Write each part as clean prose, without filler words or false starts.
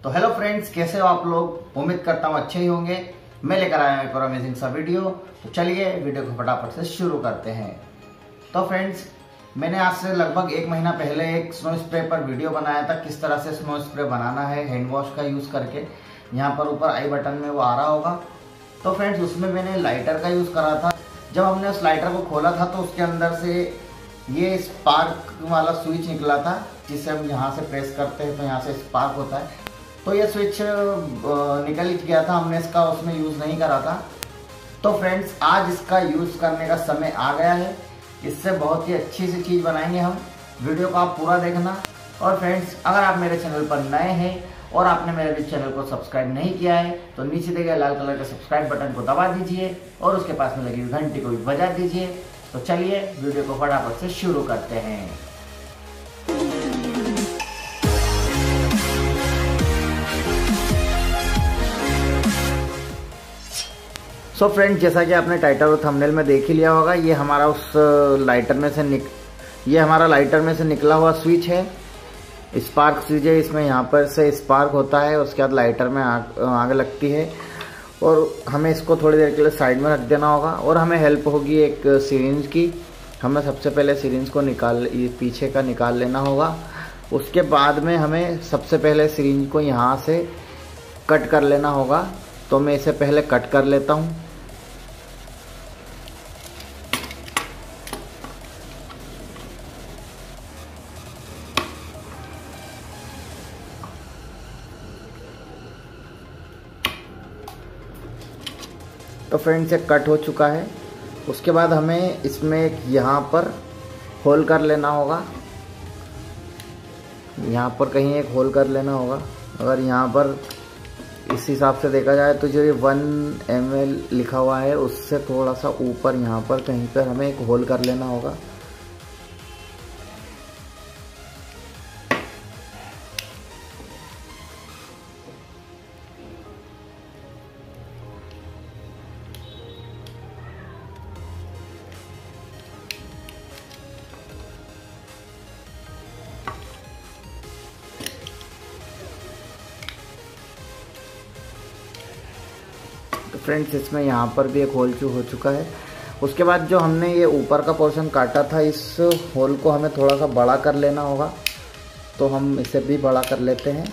तो hello friends, कैसे हो आप लोग। उम्मीद करता हूँ अच्छे ही होंगे। मैं लेकर आया हूँ एक और अमेजिंग सा वीडियो। तो चलिए वीडियो को फटाफट से शुरू करते हैं। तो फ्रेंड्स, मैंने आज से लगभग 1 महीना पहले एक स्नो स्प्रे पर वीडियो बनाया था, किस तरह से स्नो स्प्रे बनाना है हैंड वॉश का यूज करके। यहाँ पर ऊपर आई बटन में वो आ रहा होगा। तो फ्रेंड्स, उसमें मैंने लाइटर का यूज करा था। जब हमने उस लाइटर को खोला था तो उसके अंदर से ये स्पार्क वाला स्विच निकला था, जिसे हम यहाँ से प्रेस करते हैं तो यहाँ से स्पार्क होता है। तो ये स्विच निकल गया था, हमने इसका उसमें यूज़ नहीं करा था। तो फ्रेंड्स, आज इसका यूज़ करने का समय आ गया है। इससे बहुत ही अच्छी सी चीज़ बनाएंगे हम। वीडियो को आप पूरा देखना। और फ्रेंड्स, अगर आप मेरे चैनल पर नए हैं और आपने मेरे चैनल को सब्सक्राइब नहीं किया है तो नीचे दिए गए लाल कलर के सब्सक्राइब बटन को दबा दीजिए और उसके पास में लगी हुई घंटी को भी बजा दीजिए। तो चलिए वीडियो को फटाफट से शुरू करते हैं। सो फ्रेंड्स, जैसा कि आपने टाइटल और थंबनेल में देख ही लिया होगा, ये हमारा उस लाइटर में से ये हमारा लाइटर में से निकला हुआ स्विच है। स्पार्क स्विच है। इसमें यहाँ पर से स्पार्क होता है, उसके बाद लाइटर में आग लगती है और हमें इसको थोड़ी देर के लिए साइड में रख देना होगा। और हमें हेल्प होगी एक सिरिंज की। हमें सबसे पहले सिरिंज को पीछे का निकाल लेना होगा। उसके बाद में हमें सबसे पहले सिरिंज को यहाँ से कट कर लेना होगा। तो मैं इसे पहले कट कर लेता हूँ। तो फ्रेंड्स, ये कट हो चुका है। उसके बाद हमें इसमें एक यहाँ पर होल कर लेना होगा। यहाँ पर कहीं एक होल कर लेना होगा। अगर यहाँ पर इस हिसाब से देखा जाए तो जो ये 1 ml लिखा हुआ है उससे थोड़ा सा ऊपर यहाँ पर कहीं पर हमें एक होल कर लेना होगा। तो फ्रेंड्स, इसमें यहाँ पर भी एक होल हो चुका है। उसके बाद जो हमने ये ऊपर का पोर्शन काटा था, इस होल को हमें थोड़ा सा बड़ा कर लेना होगा। तो हम इसे भी बड़ा कर लेते हैं।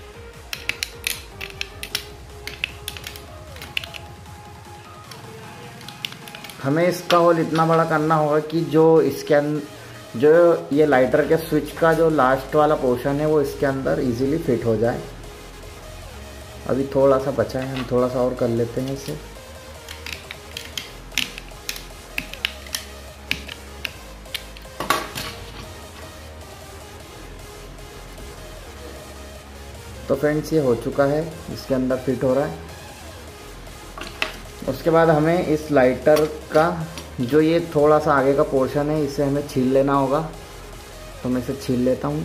हमें इसका होल इतना बड़ा करना होगा कि जो ये लाइटर के स्विच का जो लास्ट वाला पोर्शन है वो इसके अंदर इजीली फिट हो जाए। अभी थोड़ा सा बचा है, हम थोड़ा सा और कर लेते हैं इसे। तो फ्रेंड्स, ये हो चुका है, इसके अंदर फिट हो रहा है। उसके बाद हमें इस लाइटर का जो ये थोड़ा सा आगे का पोर्शन है इसे हमें छील लेना होगा। तो मैं इसे छील लेता हूँ।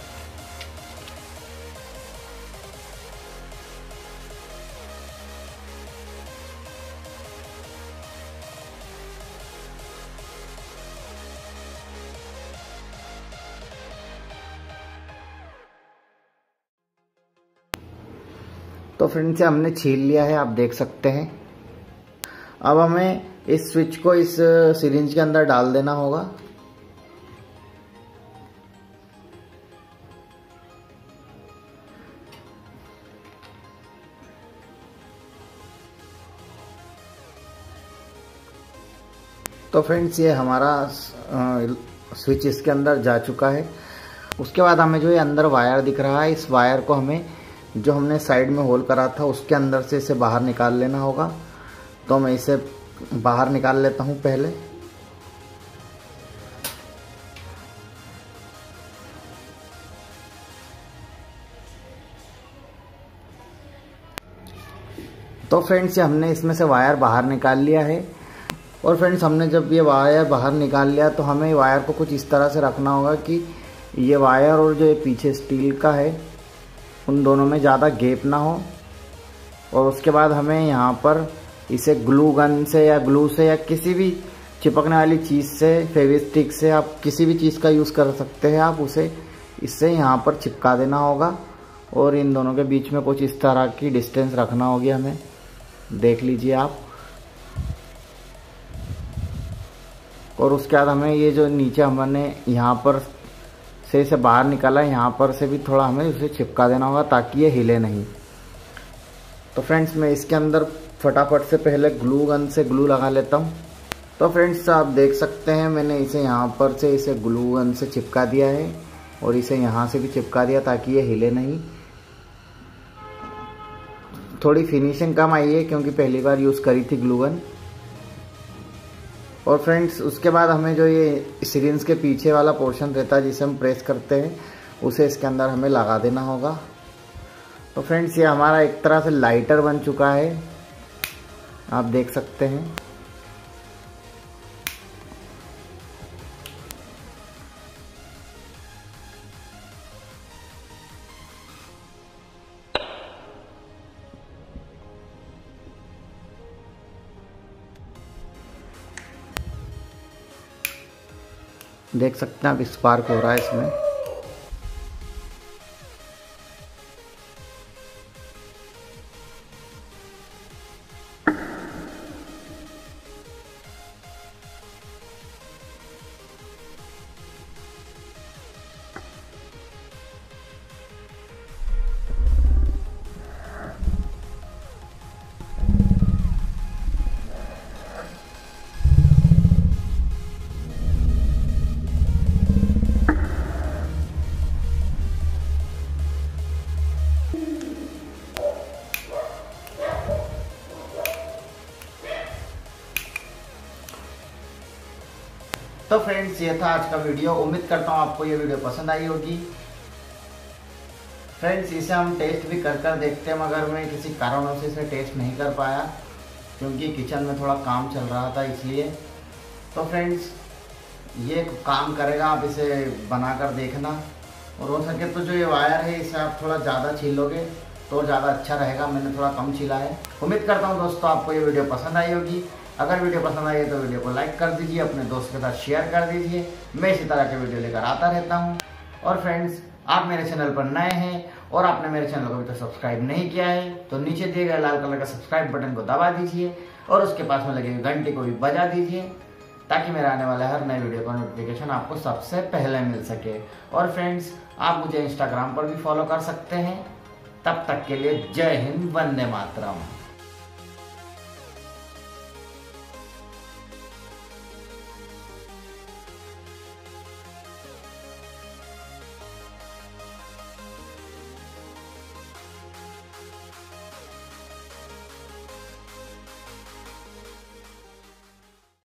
तो फ्रेंड्स, हमने छील लिया है, आप देख सकते हैं। अब हमें इस स्विच को इस सिरिंज के अंदर डाल देना होगा। तो फ्रेंड्स, ये हमारा स्विच इसके अंदर जा चुका है। उसके बाद हमें जो ये अंदर वायर दिख रहा है, इस वायर को हमें जो हमने साइड में होल करा था उसके अंदर से इसे बाहर निकाल लेना होगा। तो मैं इसे बाहर निकाल लेता हूँ पहले। तो फ्रेंड्स, ये हमने इसमें से वायर बाहर निकाल लिया है। और फ्रेंड्स, हमने जब ये वायर बाहर निकाल लिया तो हमें वायर को कुछ इस तरह से रखना होगा कि ये वायर और जो ये पीछे स्टील का है उन दोनों में ज़्यादा गैप ना हो। और उसके बाद हमें यहाँ पर इसे ग्लू गन से या ग्लू से या किसी भी चिपकने वाली चीज़ से, फेविस्टिक से, आप किसी भी चीज़ का यूज़ कर सकते हैं। आप उसे इससे यहाँ पर चिपका देना होगा। और इन दोनों के बीच में कुछ इस तरह की डिस्टेंस रखना होगी हमें, देख लीजिए आप। और उसके बाद हमें ये जो नीचे हमने यहाँ पर से इसे बाहर निकाला है, यहाँ पर से भी थोड़ा हमें उसे चिपका देना होगा ताकि ये हिले नहीं। तो फ्रेंड्स मैं इसके अंदर फटाफट से पहले ग्लू गन से ग्लू लगा लेता हूँ। तो फ्रेंड्स आप देख सकते हैं मैंने इसे यहाँ पर से इसे ग्लू गन से चिपका दिया है और इसे यहाँ से भी चिपका दिया ताकि ये हिले नहीं। थोड़ी फिनिशिंग कम आई है क्योंकि पहली बार यूज़ करी थी ग्लू गन। और फ्रेंड्स उसके बाद हमें जो ये सिरिंज के पीछे वाला पोर्शन रहता है जिसे हम प्रेस करते हैं, उसे इसके अंदर हमें लगा देना होगा। तो फ्रेंड्स ये हमारा एक तरह से लाइटर बन चुका है, आप देख सकते हैं। देख सकते हैं आप स्पार्क हो रहा है इसमें। तो फ्रेंड्स ये था आज का वीडियो। उम्मीद करता हूँ आपको ये वीडियो पसंद आई होगी। फ्रेंड्स इसे हम टेस्ट भी कर देखते हैं, मगर मैं किसी कारणों से इसे टेस्ट नहीं कर पाया क्योंकि किचन में थोड़ा काम चल रहा था इसलिए। तो फ्रेंड्स ये काम करेगा, आप इसे बनाकर देखना। और हो सके तो जो ये वायर है इसे आप थोड़ा ज़्यादा छीलोगे तो ज़्यादा अच्छा रहेगा, मैंने थोड़ा कम छीला है। उम्मीद करता हूँ दोस्तों आपको ये वीडियो पसंद आई होगी। अगर वीडियो पसंद आई है तो वीडियो को लाइक कर दीजिए, अपने दोस्त के साथ शेयर कर दीजिए। मैं इसी तरह के वीडियो लेकर आता रहता हूँ। और फ्रेंड्स आप मेरे चैनल पर नए हैं और आपने मेरे चैनल को अभी तक सब्सक्राइब नहीं किया है तो नीचे दिए गए लाल कलर का सब्सक्राइब बटन को दबा दीजिए और उसके पास में लगे घंटे को भी बजा दीजिए ताकि मेरे आने वाले हर नए वीडियो का नोटिफिकेशन आपको सबसे पहले मिल सके। और फ्रेंड्स आप मुझे इंस्टाग्राम पर भी फॉलो कर सकते हैं। तब तक के लिए जय हिंद, वंदे मातरम।